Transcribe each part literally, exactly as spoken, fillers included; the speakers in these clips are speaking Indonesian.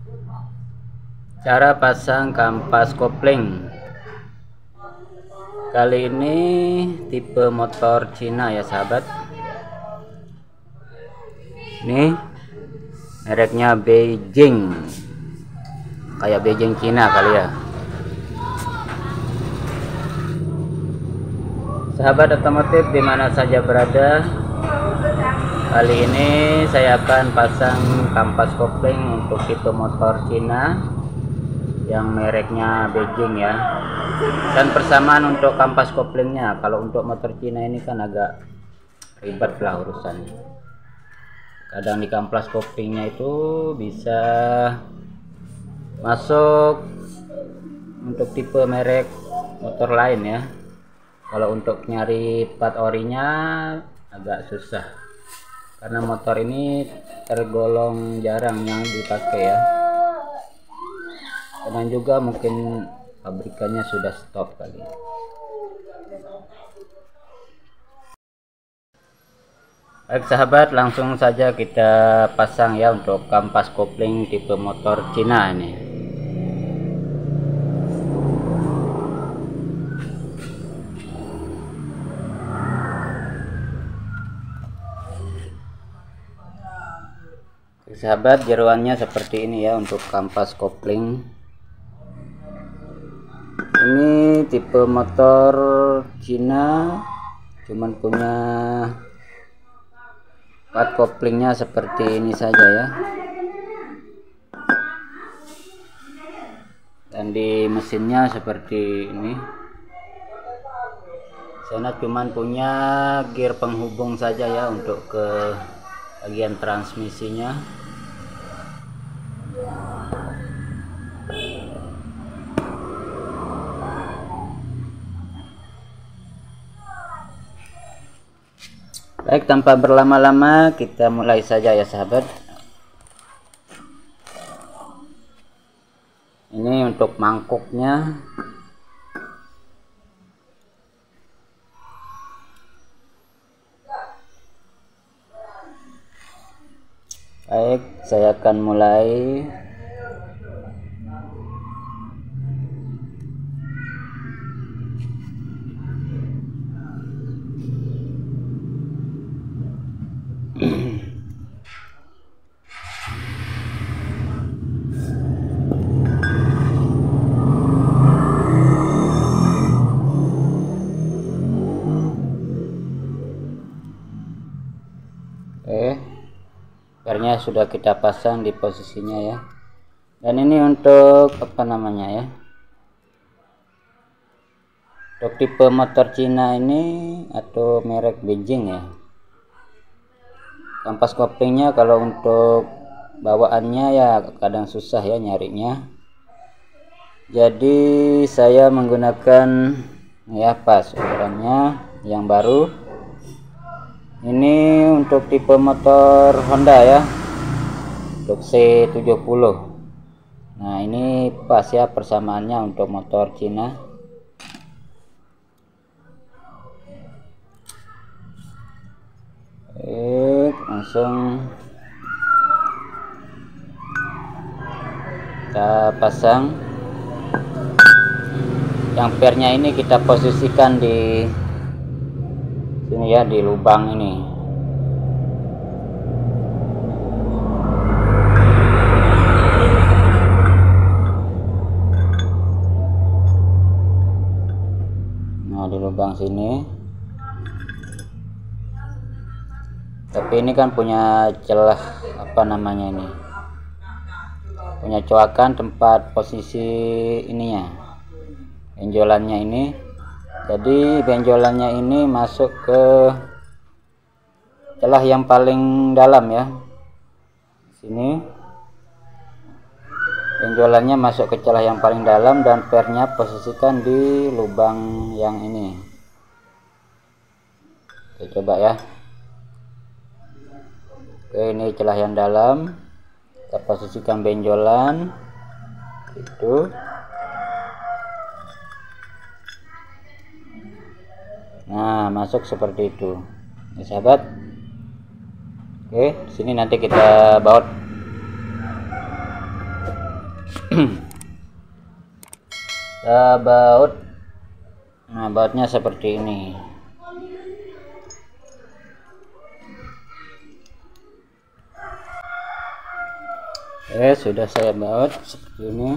Cara pasang kampas kopling. Kali ini tipe motor Cina ya sahabat. Ini mereknya Beijing, kayak Beijing Cina kali ya. Sahabat otomotif dimana saja berada, kali ini saya akan pasang kampas kopling untuk tipe motor Cina yang mereknya Beijing ya. Dan persamaan untuk kampas koplingnya. Kalau untuk motor Cina ini kan agak ribet lah urusannya. Kadang di kampas koplingnya itu bisa masuk untuk tipe merek motor lain ya. Kalau untuk nyari plat orinya agak susah, karena motor ini tergolong jarang yang dipakai ya. Dan juga mungkin pabrikannya sudah stop kali. Baik sahabat, langsung saja kita pasang ya untuk kampas kopling tipe motor Cina ini. Oke, sahabat, jeroannya seperti ini ya untuk kampas kopling. Ini tipe motor Cina, cuman punya plat koplingnya seperti ini saja ya. Dan di mesinnya seperti ini. Sana cuman punya gear penghubung saja ya untuk ke bagian transmisinya. Baik, tanpa berlama-lama kita mulai saja ya sahabat. Ini untuk mangkuknya. Baik, saya akan mulai. Oke, pernya sudah kita pasang di posisinya ya. Dan ini untuk apa namanya ya, untuk tipe motor Cina ini atau merek Beijing ya. Kampas koplingnya kalau untuk bawaannya ya kadang susah ya nyarinya. Jadi saya menggunakan ya pas ukurannya yang baru. Ini untuk tipe motor Honda ya, untuk C tujuh puluh. Nah ini pas ya persamaannya untuk motor Cina. Oke, langsung kita pasang. Yang pernya ini kita posisikan di sini ya, di lubang ini. Nah, di lubang sini. Tapi ini kan punya celah apa namanya ini, punya coakan tempat posisi ininya, benjolannya ini. Jadi benjolannya ini masuk ke celah yang paling dalam ya. Sini benjolannya masuk ke celah yang paling dalam dan pernya posisikan di lubang yang ini. Oke, coba ya. Oke, ini celah yang dalam. Kita posisikan benjolan itu. Nah, masuk seperti itu ya sahabat. Oke, sini nanti kita baut. Kita baut. Nah, bautnya seperti ini. Oke, sudah saya baut seperti ini.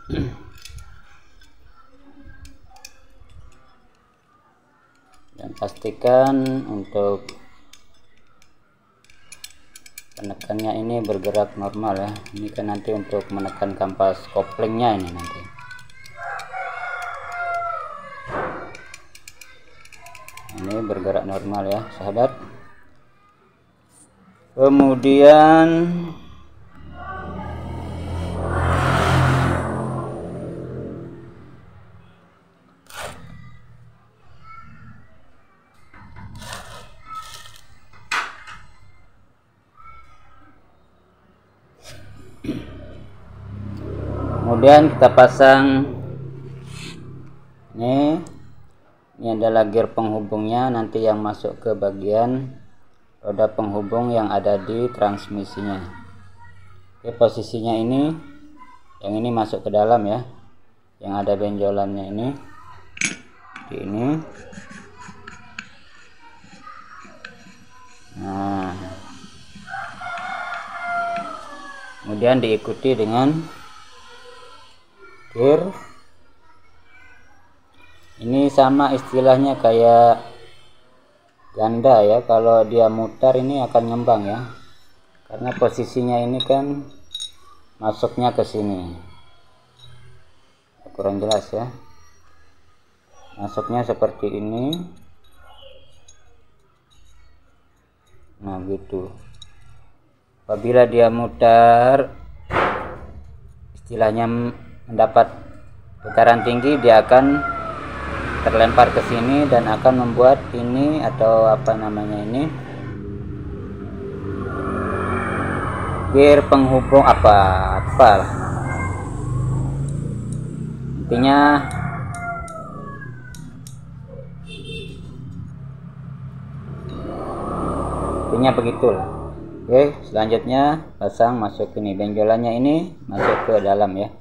Dan pastikan untuk penekannya ini bergerak normal ya. Ini kan nanti untuk menekan kampas koplingnya ini nanti. Ini bergerak normal ya sahabat. Kemudian kemudian kita pasang ini. Ini adalah gear penghubungnya nanti yang masuk ke bagian roda penghubung yang ada di transmisinya. Oke, posisinya ini, yang ini masuk ke dalam ya, yang ada benjolannya ini, di ini. Nah, kemudian diikuti dengan gear. Ini sama istilahnya kayak ganda ya, kalau dia mutar ini akan ngembang ya, karena posisinya ini kan masuknya ke sini. Kurang jelas ya, masuknya seperti ini. Nah gitu, apabila dia mutar istilahnya mendapat putaran tinggi, dia akan terlempar ke sini dan akan membuat ini atau apa namanya ini gear penghubung apa apa intinya intinya begitulah. Oke, selanjutnya pasang masuk ini, benjolannya ini masuk ke dalam ya.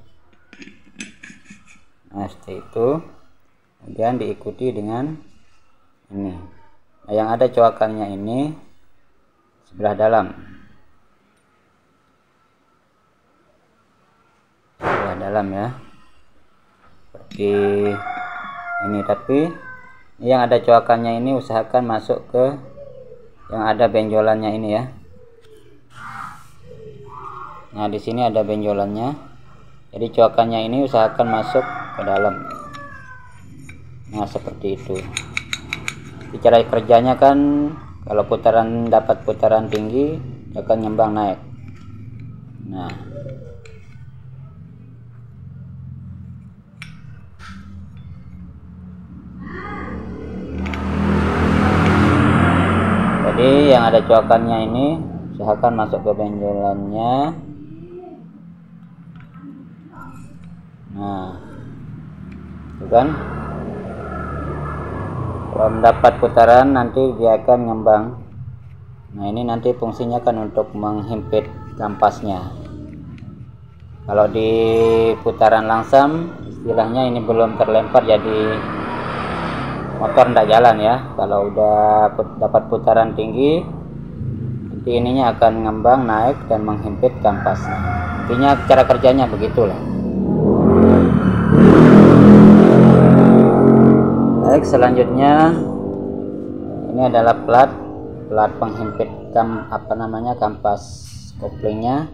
Nah seperti itu. Kemudian diikuti dengan ini. Nah, yang ada coakannya ini sebelah dalam, sebelah dalam ya, seperti ini. Tapi yang ada coakannya ini usahakan masuk ke yang ada benjolannya ini ya. Nah di sini ada benjolannya, jadi coakannya ini usahakan masuk ke dalam. Nah seperti itu. Cara kerjanya kan kalau putaran dapat putaran tinggi akan ngembang naik. Nah jadi yang ada coakannya ini usahakan masuk ke benjolannya. Nah itu kan, kalau mendapat putaran nanti dia akan ngembang. Nah ini nanti fungsinya kan untuk menghimpit kampasnya. Kalau di putaran langsam istilahnya ini belum terlempar, jadi motor tidak jalan ya. Kalau udah put dapat putaran tinggi nanti ininya akan ngembang naik dan menghimpit kampasnya. Intinya cara kerjanya begitulah. Baik, selanjutnya ini adalah plat plat penghimpit kam apa namanya kampas koplingnya.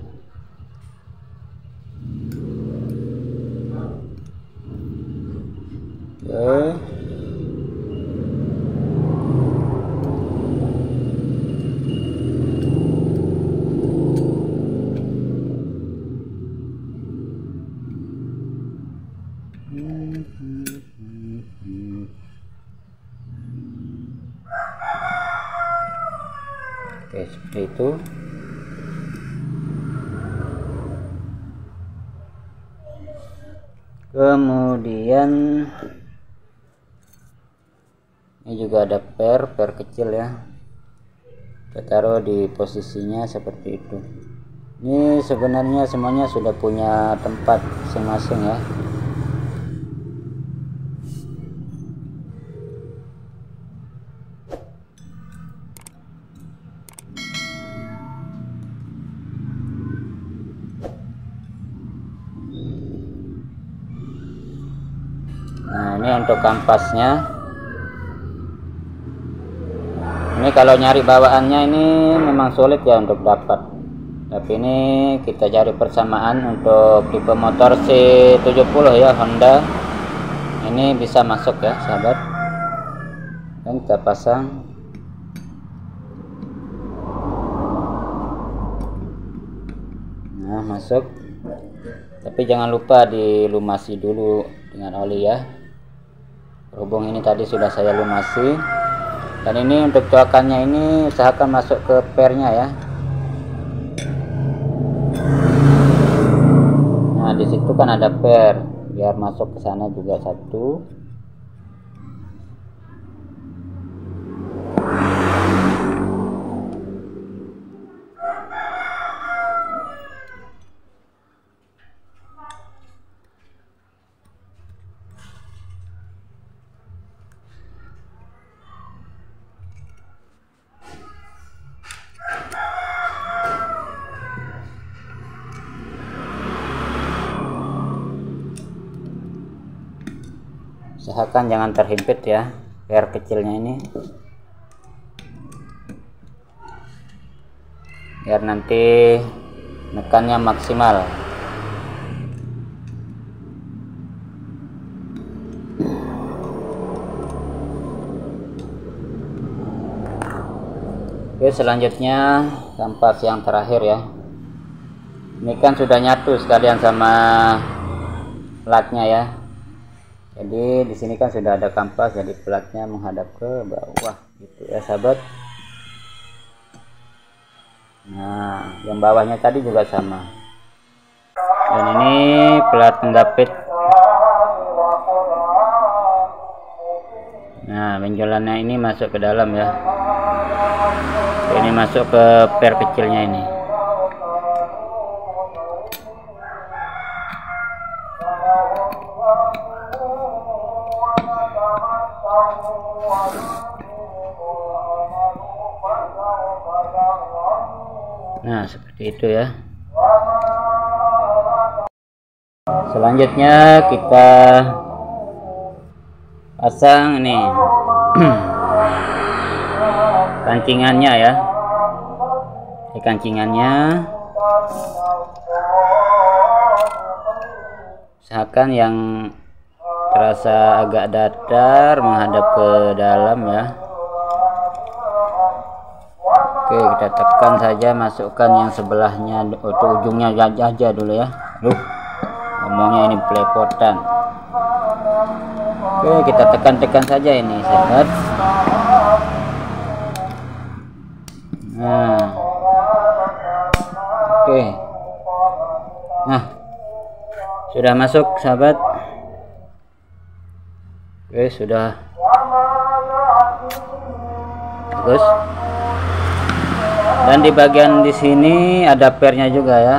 Oke. Oke, seperti itu. Kemudian ini juga ada per per kecil ya, kita taruh di posisinya seperti itu. Ini sebenarnya semuanya sudah punya tempat masing-masing ya. Nah, ini untuk kampasnya. Ini kalau nyari bawaannya ini memang sulit ya untuk dapat. Tapi ini kita cari persamaan untuk tipe motor C tujuh puluh ya, Honda. Ini bisa masuk ya sahabat. Dan kita pasang. Nah, masuk. Tapi jangan lupa dilumasi dulu dengan oli ya. Berhubung ini tadi sudah saya lumasi. Dan ini untuk coakannya ini usahakan masuk ke pernya ya. Nah, di situ kan ada per, biar masuk ke sana juga satu. Usahakan jangan terhimpit ya, per kecilnya ini, biar nanti nekannya maksimal. Oke, selanjutnya kampas yang terakhir ya. Ini kan sudah nyatu sekalian sama platnya ya. Jadi di sini kan sudah ada kampas, jadi platnya menghadap ke bawah gitu ya sahabat. Nah, yang bawahnya tadi juga sama. Dan ini plat penggapit. Nah, benjolannya ini masuk ke dalam ya. Ini masuk ke per kecilnya ini. Nah, seperti itu ya. Selanjutnya kita pasang ini kancingannya ya. Ini kancingannya. Usahakan yang terasa agak datar menghadap ke dalam ya. Oke, kita tekan saja, masukkan yang sebelahnya atau ujungnya aja dulu ya. Loh, ngomongnya ini pelepotan. Oke, kita tekan-tekan saja ini sahabat. Nah, oke, nah sudah masuk sahabat. Oke, sudah bagus. Dan di bagian di sini ada pernya juga ya.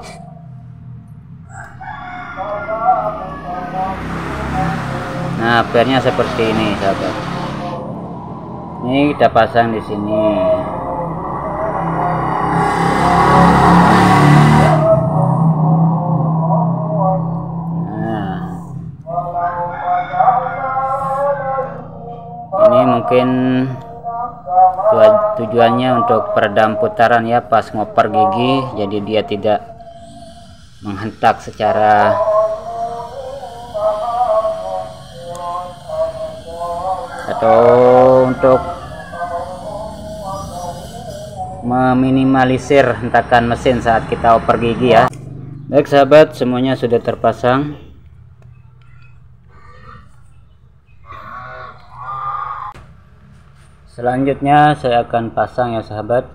Nah, pernya seperti ini sahabat. Ini kita pasang di sini. Nah, ini mungkin tujuannya untuk peredam putaran ya pas ngoper gigi, jadi dia tidak menghentak secara atau untuk meminimalisir hentakan mesin saat kita oper gigi ya. Baik sahabat, semuanya sudah terpasang. Selanjutnya saya akan pasang ya sahabat.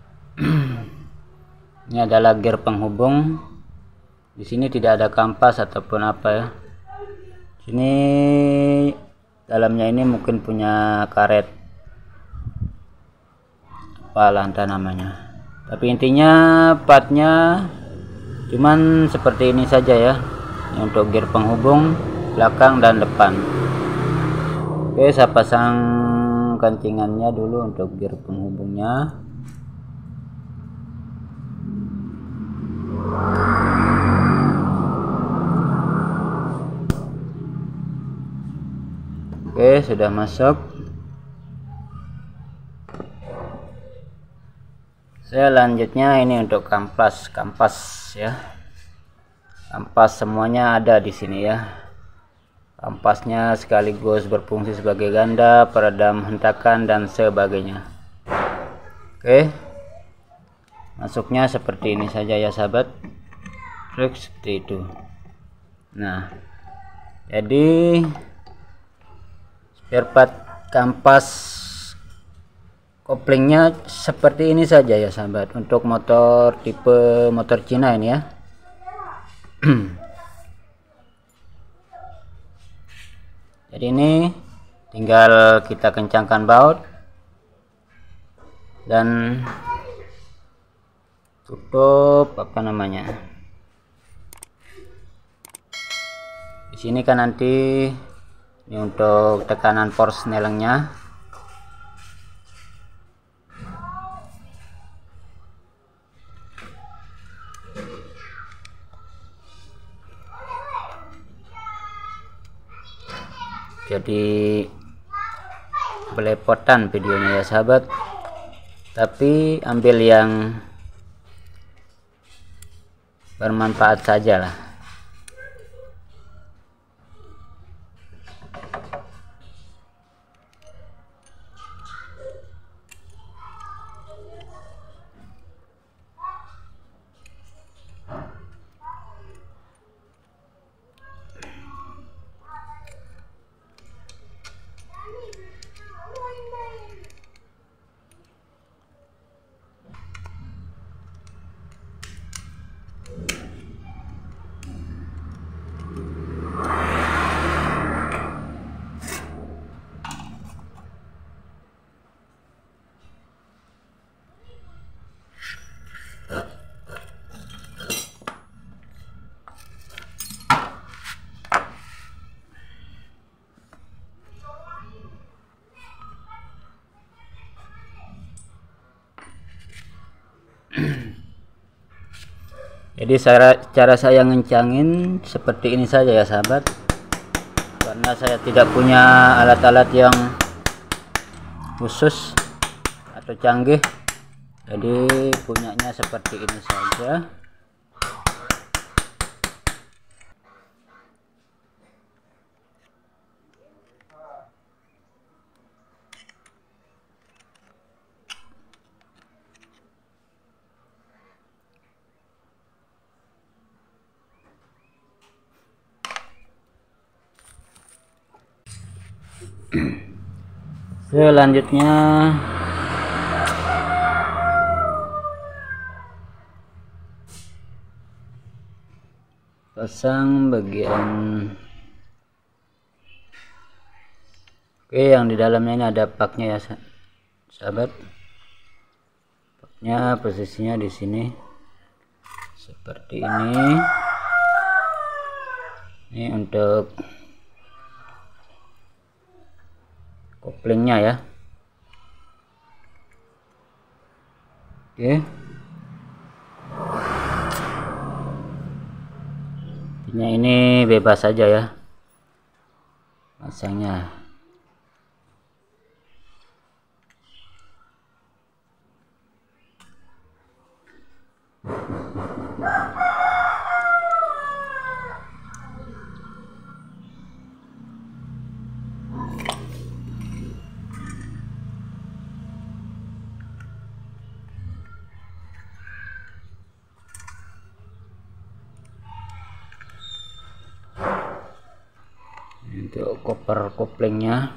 Ini adalah gear penghubung. Di sini tidak ada kampas ataupun apa ya. Sini dalamnya ini mungkin punya karet, apalah entah namanya. Tapi intinya partnya cuman seperti ini saja ya. Ini untuk gear penghubung belakang dan depan. Oke, saya pasang gancingannya dulu untuk gear penghubungnya. Oke, sudah masuk. Saya lanjutnya ini untuk kampas, kampas ya. Kampas semuanya ada di sini ya. Kampasnya sekaligus berfungsi sebagai ganda, peredam hentakan dan sebagainya. Oke. Masuknya seperti ini saja ya sahabat. Trik seperti itu. Nah, jadi spare part kampas koplingnya seperti ini saja ya sahabat, untuk motor tipe motor Cina ini ya. Jadi ini tinggal kita kencangkan baut dan tutup apa namanya. Di sini kan nanti ini untuk tekanan force nelengnya. Jadi belepotan videonya ya sahabat, tapi ambil yang bermanfaat saja lah. Jadi cara, cara saya ngencangin seperti ini saja ya sahabat, karena saya tidak punya alat-alat yang khusus atau canggih, jadi punyanya seperti ini saja. Selanjutnya pasang bagian, oke, yang di dalamnya ini ada paknya ya sahabat. Paknya posisinya di sini seperti ini. Ini untuk koplingnya ya. Oke. Intinya ini bebas saja ya pasangnya. Untuk koper koplingnya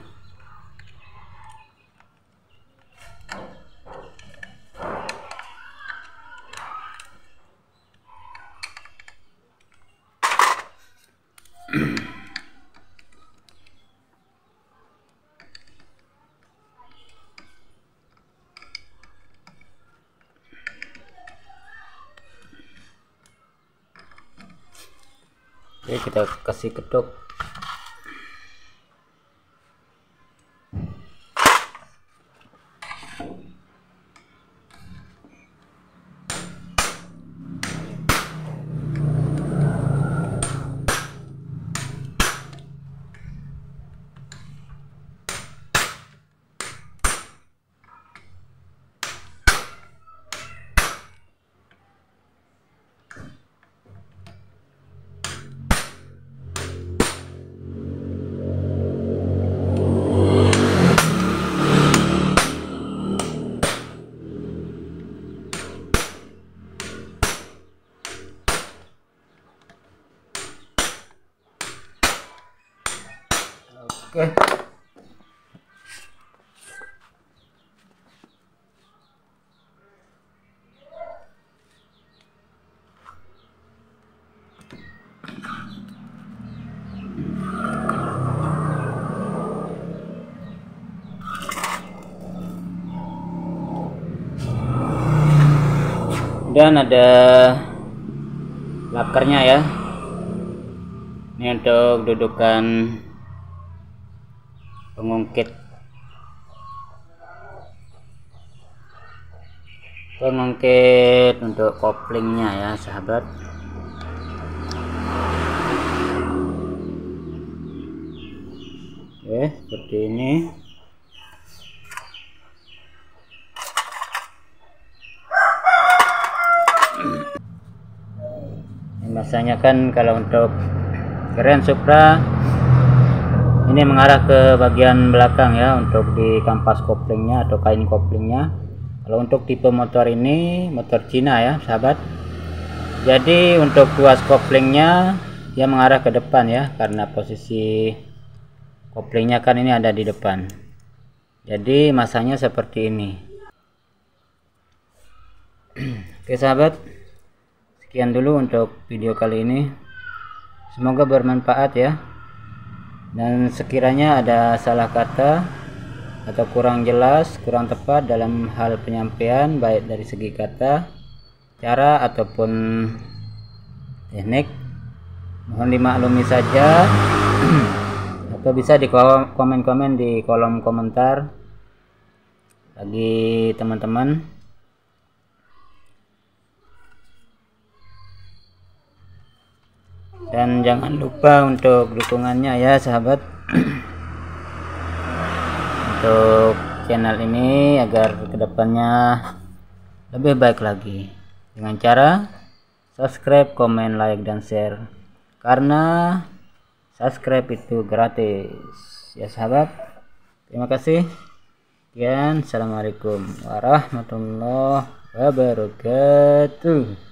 Oke, kita kasih ketuk. Oke. Dan ada lakernya ya. Ini untuk dudukan pengungkit pengungkit untuk koplingnya ya sahabat. Oke, seperti ini. Biasanya kan kalau untuk Grand Supra ini mengarah ke bagian belakang ya, untuk di kampas koplingnya atau kain koplingnya. Kalau untuk tipe motor ini motor Cina ya sahabat, jadi untuk tuas koplingnya dia mengarah ke depan ya, karena posisi koplingnya kan ini ada di depan, jadi masanya seperti ini. Oke sahabat, sekian dulu untuk video kali ini, semoga bermanfaat ya. Dan sekiranya ada salah kata atau kurang jelas, kurang tepat dalam hal penyampaian, baik dari segi kata, cara ataupun teknik, mohon dimaklumi saja. Atau bisa di komen-komen di kolom komentar bagi teman-teman. Dan jangan lupa untuk dukungannya ya sahabat, untuk channel ini agar kedepannya lebih baik lagi, dengan cara subscribe, komen, like, dan share, karena subscribe itu gratis ya sahabat. Terima kasih. Sekian, assalamualaikum warahmatullahi wabarakatuh.